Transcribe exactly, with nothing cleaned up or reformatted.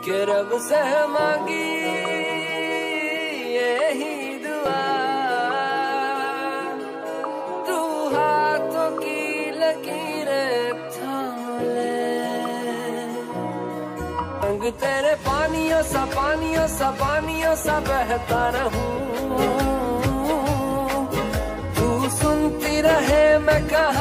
के रब से मांगी यही दुआ, तू हाथों की लकीरें थाम ले। रंग तेरे पानियों सा पानियों सा पानियों सा बहता रहूं, तू सुनती रहे मैं कहा